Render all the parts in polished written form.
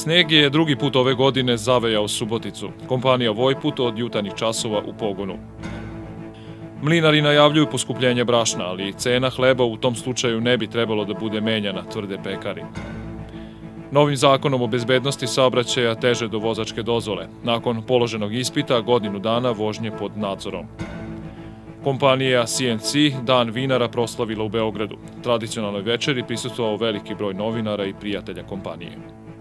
Sneg je drugi put ove godine zavejao Suboticu. Kompanija Vojput od jutarnjih časova u pogonu. Mlinari najavljuju poskupljenje brašna, ali cena hleba u tom slučaju ne bi trebalo da bude menjana, tvrde pekari. Novim zakonom o bezbednosti saobraćaja teže do vozačke dozvole. Nakon položenog ispita, godinu dana vožnje pod nadzorom. Kompanija CNC Dan vinara proslavila u Beogradu. Tradicionalnoj večeri prisustvovao veliki broj novinara i prijatelja kompanije.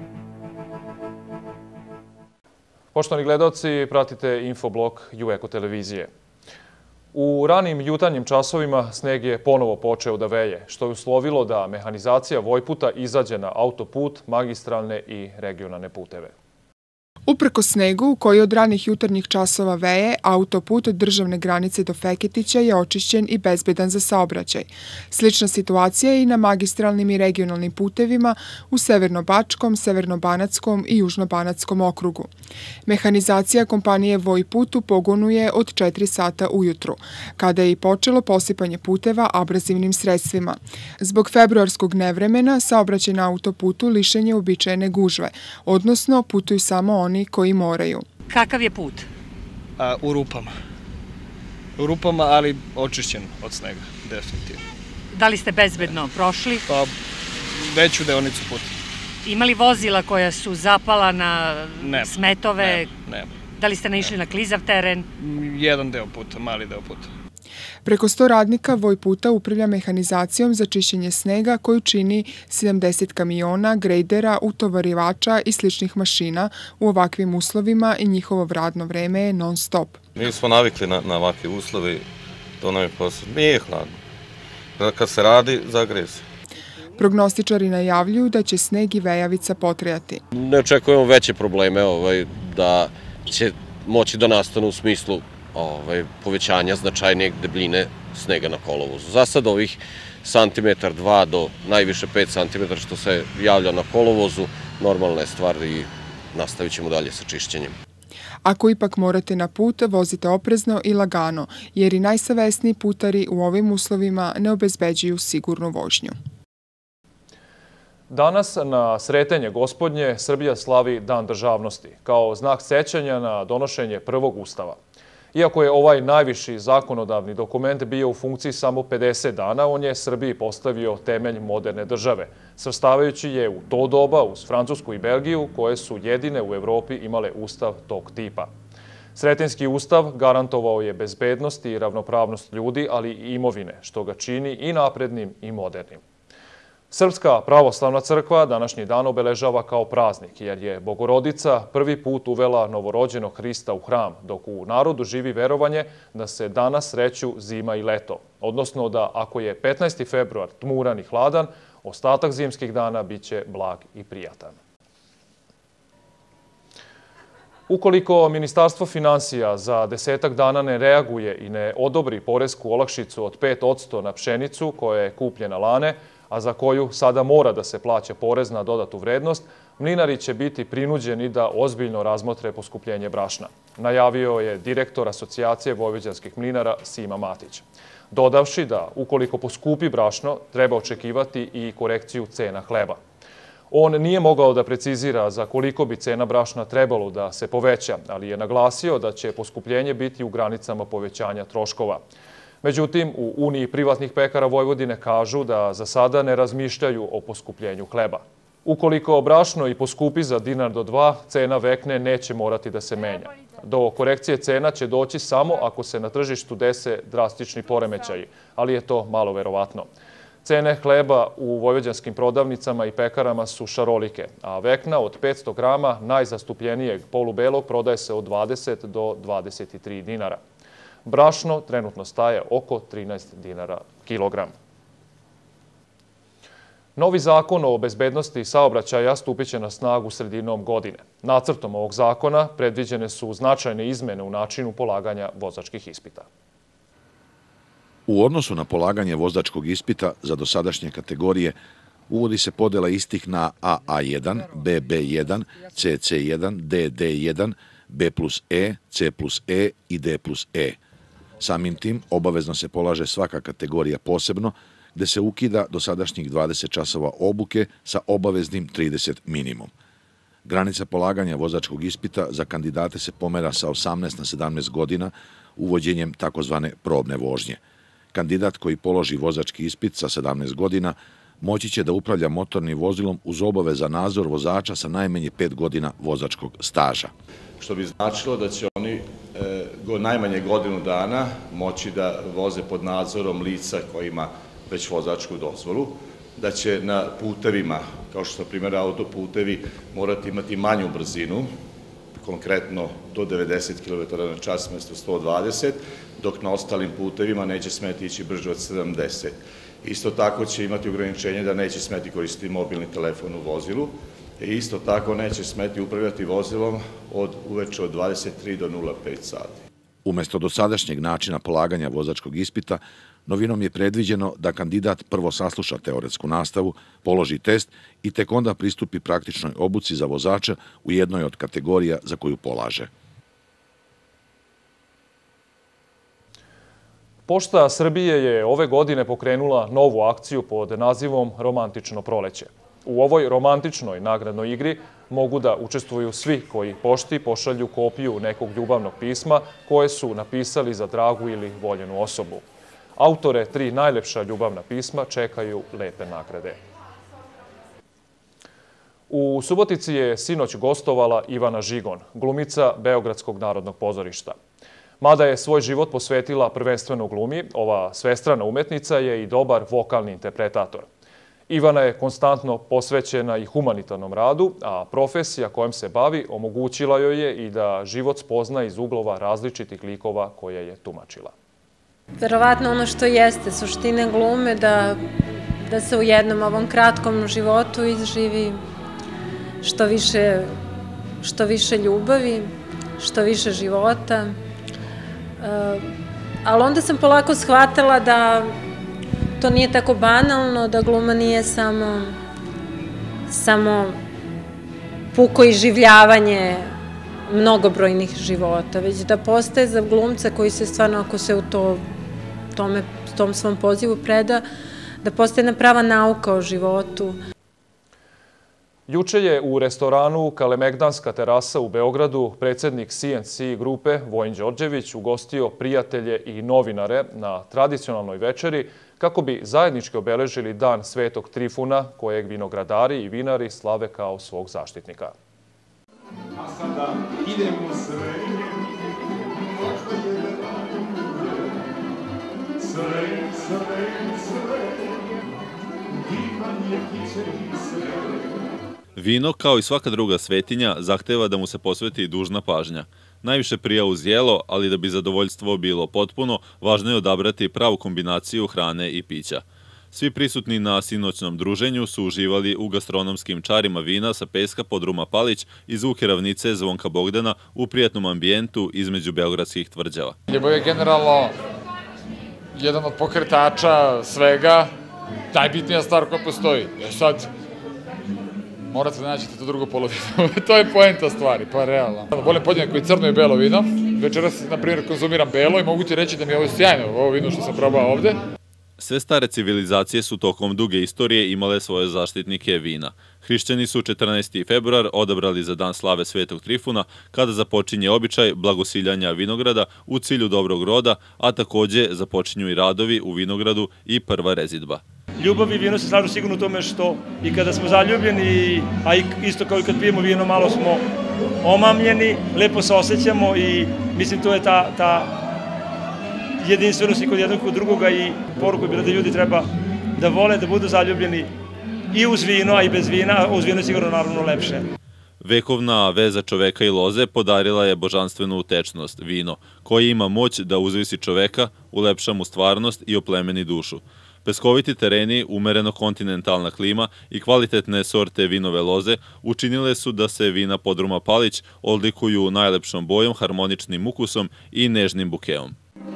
Poštovani gledalci, pratite infoblog Jueko televizije. U ranim jutarnjim časovima sneg je ponovo počeo da veje, što je uslovilo da mehanizacija Vojputa izađe na autoput, magistralne i regionalne puteve. Uprkos snegu, koji od ranih jutarnjih časova veje, autoput od državne granice do Feketića je očišćen i bezbedan za saobraćaj. Slična situacija je i na magistralnim i regionalnim putevima u Severno-Bačkom, Severno-Banatskom i Južno-Banatskom okrugu. Mehanizacija kompanije Vojput u pogonu je od 4 sata ujutru, kada je i počelo posipanje puteva abrazivnim sredstvima. Zbog februarskog nevremena, saobraćaj na autoputu lišen je uobičajene gužve, odnosno putuju samo oni koji moraju. Kakav je put? U rupama. U rupama, ali očišćen od snega, definitivno. Da li ste bezbedno prošli? Pa, veću deonicu puta. Ima li vozila koja su zapala na smetove? Ne. Da li ste naišli na klizav teren? Jedan deo puta, mali deo puta. Preko 100 radnika Vojputa upravlja mehanizacijom za čišćenje snega koju čini 70 kamiona, grejdera, utovarivača i sličnih mašina u ovakvim uslovima i njihovo radno vreme je non stop. Mi smo navikli na ovakve uslovi, to nam je posao. Nije hladno. Kad se radi, zagreje se. Prognostičari najavljuju da će sneg i vejavica potrajati. Ne očekujemo veće probleme da će moći da nastanu u smislu povećanja značajnijeg debljine snega na kolovozu. Za sad ovih santimetar 2 do najviše 5 santimetara što se javlja na kolovozu, normalna je stvar i nastavit ćemo dalje sa čišćenjem. Ako ipak morate na put, vozite oprezno i lagano, jer i najsavesniji putari u ovim uslovima ne obezbeđuju sigurnu vožnju. Danas na Sretenje Gospodnje Srbija slavi Dan državnosti, kao znak sećanja na donošenje prvog ustava. Iako je ovaj najviši zakonodavni dokument bio u funkciji samo 50 dana, on je Srbiji postavio temelj moderne države, svrstavajući je u to doba uz Francusku i Belgiju, koje su jedine u Evropi imale ustav tog tipa. Sretenjski ustav garantovao je bezbednost i ravnopravnost ljudi, ali i imovine, što ga čini i naprednim i modernim. Srpska pravoslavna crkva današnji dan obeležava kao praznik, jer je Bogorodica prvi put uvela novorođenog Hrista u hram, dok u narodu živi verovanje da se danas sreću zima i leto, odnosno da ako je 15. februar tmuran i hladan, ostatak zimskih dana biće blag i prijatan. Ukoliko Ministarstvo finansija za 10 dana ne reaguje i ne odobri poresku olakšicu od 5% na pšenicu koja je kupljena lane, a za koju sada mora da se plaća porez na dodatu vrednost, mlinari će biti prinuđeni da ozbiljno razmotre poskupljenje brašna, najavio je direktor Asocijacije vojvođanskih mlinara Sima Matić, dodavši da ukoliko poskupi brašno, treba očekivati i korekciju cena hleba. On nije mogao da precizira za koliko bi cena brašna trebalo da se poveća, ali je naglasio da će poskupljenje biti u granicama povećanja troškova. Međutim, u Uniji privatnih pekara Vojvodine kažu da za sada ne razmišljaju o poskupljenju hleba. Ukoliko brašno i poskupi za dinar do 2, cena vekne neće morati da se menja. Do korekcije cena će doći samo ako se na tržištu dese drastični poremećaji, ali je to malo verovatno. Cene hleba u vojvođanskim prodavnicama i pekarama su šarolike, a vekna od 500 grama najzastupljenijeg polubelog prodaje se od 20 do 23 dinara. Brašno trenutno staje oko 13 dinara kilogram. Novi zakon o bezbednosti saobraćaja stupit će na snagu sredinom godine. Nacrtom ovog zakona predviđene su značajne izmene u načinu polaganja vozačkih ispita. U odnosu na polaganje vozačkog ispita za dosadašnje kategorije uvodi se podela istih na AA1, BB1, CC1, DD1, B+E, C+E i D+E. Samim tim obavezno se polaže svaka kategorija posebno, gde se ukida dosadašnjih 20 časova obuke sa obaveznim 30 minimum. Granica polaganja vozačkog ispita za kandidate se pomera sa 18 na 17 godina uvođenjem takozvane probne vožnje. Kandidat koji položi vozački ispit sa 17 godina moći će da upravlja motornim vozilom uz obaveza nadzor vozača sa najmanje 5 godina vozačkog staža. Što bi značilo da će oni najmanje godinu dana moći da voze pod nadzorom lica koji ima već vozačku dozvolu, da će na putevima, kao što su na primjer autoputevi, morati imati manju brzinu, konkretno do 90 km/h mjesto 120, dok na ostalim putevima neće smeti ići brže od 70. Isto tako će imati ograničenje da neće smeti koristiti mobilni telefon u vozilu i isto tako neće smeti upravljati vozilom uveče od 23 do 05 sati. Umesto dosadašnjeg načina polaganja vozačkog ispita, novinom je predviđeno da kandidat prvo sasluša teoretsku nastavu, položi test i tek onda pristupi praktičnoj obuci za vozača u jednoj od kategorija za koju polaže. Pošta Srbije je ove godine pokrenula novu akciju pod nazivom Romantično proleće. U ovoj romantičnoj nagradnoj igri mogu da učestvuju svi koji pošti pošalju kopiju nekog ljubavnog pisma koje su napisali za dragu ili voljenu osobu. Autore 3 najlepša ljubavna pisma čekaju lepe nagrade. U Subotici je sinoć gostovala Ivana Žigon, glumica Beogradskog narodnog pozorišta. Mada je svoj život posvetila prvenstveno glumi, ova svestrana umetnica je i dobar vokalni interpretator. Ivana je konstantno posvećena i humanitarnom radu, a profesija kojom se bavi omogućila joj je i da život spozna iz uglova različitih likova koje je tumačila. Verovatno ono što jeste suštine glume da se u jednom ovom kratkom životu izživi što više ljubavi, što više života. Ali onda sam polako shvatila da to nije tako banalno, da gluma nije samo puko iživljavanje mnogobrojnih života, već da postaje za glumca koji se stvarno, ako se u tom svom pozivu preda, da postaje jedna prava nauka o životu. Juče je u restoranu Kalemegdanska terasa u Beogradu predsednik CNC grupe Vojin Đorđević ugostio prijatelje i novinare na tradicionalnoj večeri kako bi zajednički obeležili Dan Svetog Trifuna, kojeg vinogradari i vinari slave kao svog zaštitnika. A sada idemo sve, Vino, kao i svaka druga svetinja, zahteva da mu se posveti dužna pažnja. Najviše prija uz jelo, ali da bi zadovoljstvo bilo potpuno, važno je odabrati pravu kombinaciju hrane i pića. Svi prisutni na sinoćnom druženju su uživali u gastronomskim čarima vina sa peska Podruma Palić i zvuke ravnice Zvonka Bogdana u prijatnom ambijentu između beogradskih tvrđava. Ljubav je generalno jedan od pokretača svega, najbitnija stvar koja postoji. Sad, morate da nađete to drugo polovinu. To je poenta stvari, pa realno. Volim podjednako i crno i belo vino. Večeras, na primjer, konzumiram belo i mogu ti reći da mi je ovo sjajno, ovo vino što sam probao ovde. Sve stare civilizacije su tokom duge istorije imale svoje zaštitnike vina. Hrišćani su 14. februar odabrali za Dan slave Svetog Trifuna, kada započinje običaj blagosiljanja vinograda u cilju dobrog roda, a takođe započinju i radovi u vinogradu i prva rezidba. Ljubav i vino se slažu sigurno u tome što i kada smo zaljubljeni, a isto kao i kad pijemo vino, malo smo omamljeni, lepo se osjećamo i mislim to je ta jedinstvenost i kod jednog kod drugoga i poruku je bila da ljudi treba da vole, da budu zaljubljeni i uz vino, a i bez vina, a uz vino je sigurno naravno lepše. Vekovna veza čoveka i loze podarila je božanstvenu tečnost, vino, koji ima moć da uzvisi čoveka, ulepša mu stvarnost i oplemeni dušu. Peskoviti tereni, umereno kontinentalna klima i kvalitetne sorte vinove loze učinile su da se vina Podruma Palić odlikuju najlepšom bojom, harmoničnim ukusom i nežnim bukeom.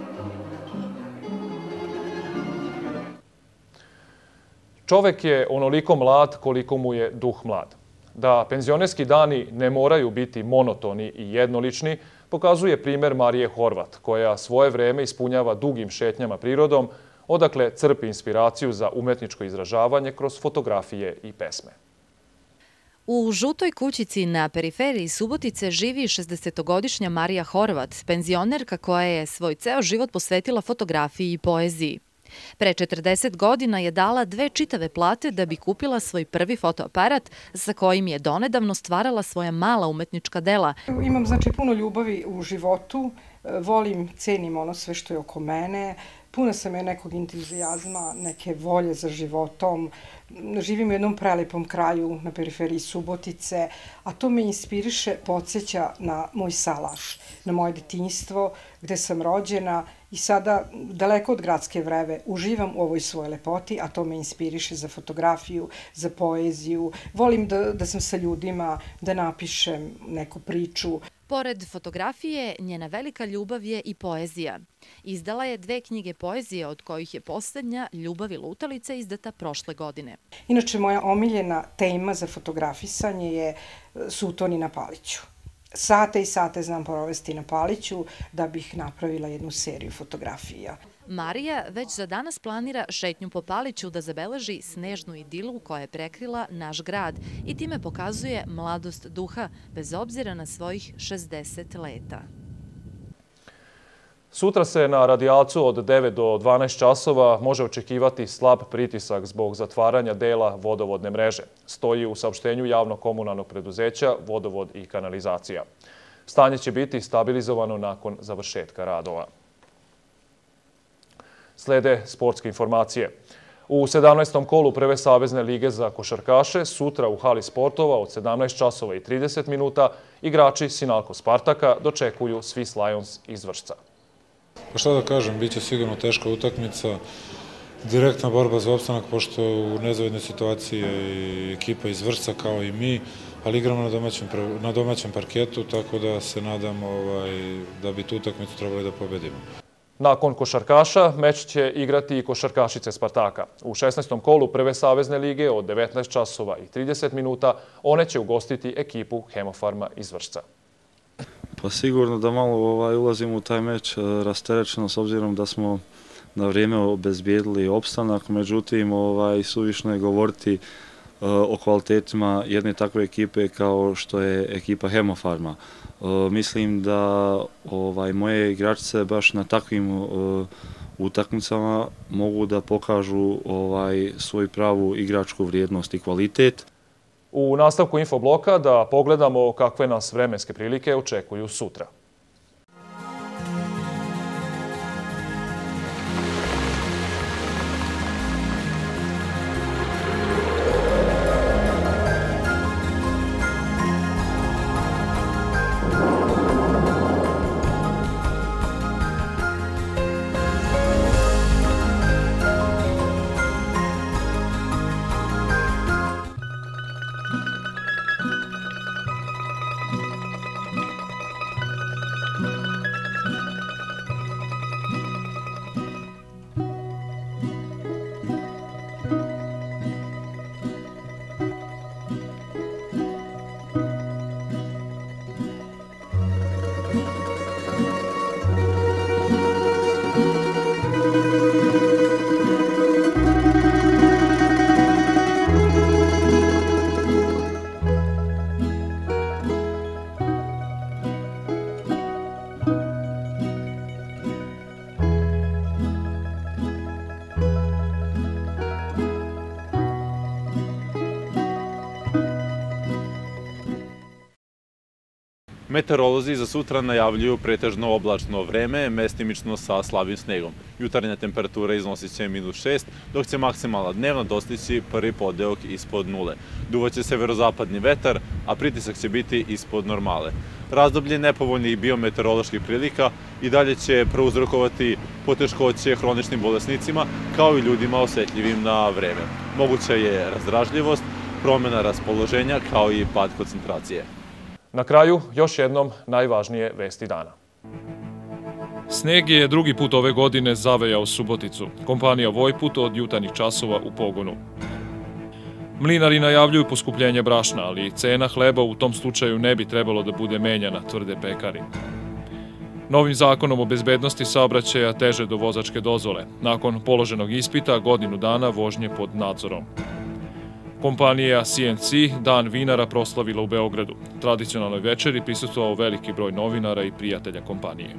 Čovek je onoliko mlad koliko mu je duh mlad. Da penzionerski dani ne moraju biti monotoni i jednolični, pokazuje primer Marije Horvat, koja svoje vreme ispunjava dugim šetnjama prirodom, odakle crpi inspiraciju za umetničko izražavanje kroz fotografije i pesme. U žutoj kućici na periferiji Subotice živi 60-godišnja Marija Horvat, penzionerka koja je svoj ceo život posvetila fotografiji i poeziji. Pre 40 godina je dala 2 čitave plate da bi kupila svoj prvi fotoaparat sa kojim je donedavno stvarala svoja mala umetnička dela. Imam puno ljubavi u životu, volim, cenim ono sve što je oko mene, puna sam je nekog entuzijazma, neke volje za životom. Živim u jednom prelepom kraju na periferiji Subotice, a to me inspiriše, podsjeća na moj salaš, na moje detinjstvo, gde sam rođena i sada, daleko od gradske vreve, uživam u ovoj svojoj lepoti, a to me inspiriše za fotografiju, za poeziju. Volim da sam sa ljudima, da napišem neku priču. Pored fotografije, njena velika ljubav je i poezija. Izdala je 2 knjige poezije, od kojih je poslednja Ljubav i lutalica izdata prošle godine. Inače, moja omiljena tema za fotografisanje su Utoni na Paliću. Sate i sate znam provesti na Paliću da bih napravila jednu seriju fotografija. Marija već za danas planira šetnju po Paliću da zabeleži snežnu idilu koja je prekrila naš grad i time pokazuje mladost duha, bez obzira na svojih 60 leta. Sutra se na radijalcu od 9 do 12 časova može očekivati slab pritisak zbog zatvaranja dela vodovodne mreže. Stoji u saopštenju javnog komunalnog preduzeća Vodovod i kanalizacija. Stanje će biti stabilizovano nakon završetka radova. Slede sportske informacije. U 17. kolu Prve savezne lige za košarkaše sutra u hali sportova od 17 časova i 30 minuta igrači Sinalko Spartaka dočekuju Swiss Lions iz Vršca. Pa šta da kažem, bit će sigurno teška utakmica, direktna borba za opstanak, pošto u nezavidnoj situaciji je i ekipa iz Vršca kao i mi, ali igramo na domaćem parketu, tako da se nadam da bi tu utakmicu trebali da pobedimo. Nakon košarkaša, meč će igrati i košarkašice Spartaka. U 16. kolu Prve savezne lige od 19 časova i 30 minuta one će ugostiti ekipu Hemofarma iz Vršca. Pa sigurno da malo ulazimo u taj meč rasterećeno s obzirom da smo na vrijeme obezbijedili opstanak, međutim suvišno je govoriti o kvalitetima jedne takve ekipe kao što je ekipa Hemofarma. Mislim da moje igračice baš na takvim utakmicama mogu da pokažu svoju pravu igračku vrijednost i kvalitet. U nastavku infobloka da pogledamo kakve nas vremenske prilike očekuju sutra. Meteorolozi za sutra najavljuju pretežno oblačno vreme, mestimično sa slabim snegom. Jutarnja temperatura iznosit će -6, dok će maksimalna dnevna dostići prvi podeok ispod 0. Duvaće severozapadni vetar, a pritisak će biti ispod normale. Razdoblje nepovoljnih biometeoroloških prilika i dalje će prouzrokovati poteškoće hroničnim bolesnicima, kao i ljudima osetljivim na vreme. Moguća je razdražljivost, promjena raspoloženja, kao i pad koncentracije. Na kraju, još jednom najvažnije vesti dana. Sneg je drugi put ove godine zavejao Suboticu. Kompanija Vojput od jutarnjih časova u pogonu. Mlinari najavljuju poskupljenje brašna, ali cena hleba u tom slučaju ne bi trebalo da bude menjana, tvrde pekari. Novim zakonom o bezbednosti saobraćaja teže do vozačke dozvole. Nakon položenog ispita, godinu dana vožnje pod nadzorom. Kompanija CNC Dan vinara proslavila u Beogradu. Tradicionalnoj večeri prisustvovao veliki broj novinara i prijatelja kompanije.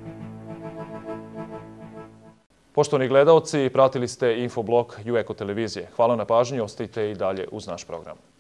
Poštovani gledaoci, pratili ste infoblog Jueko televizije. Hvala na pažnji, ostajte i dalje uz naš program.